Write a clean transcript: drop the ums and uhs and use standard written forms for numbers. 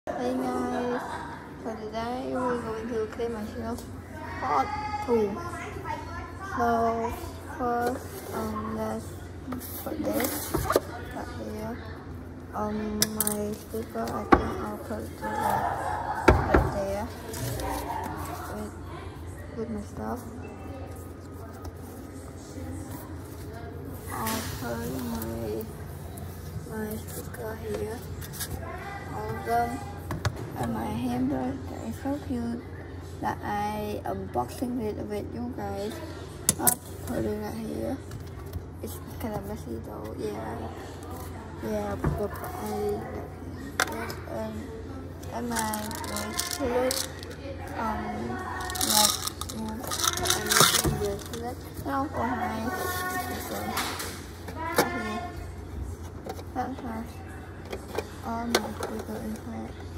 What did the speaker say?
Hey guys, so today we're going to clean myself part 2. So first, let's put this right here. My sticker, I think I'll put it right there with my stuff. I'll put my sticker here, all of them. And my handbag that is so cute that I unboxing it with you guys. I'll put it right here. It's kind of messy though. Yeah, but and my bracelet. I'm using bracelet now for my bracelet. That has all my sticker inside.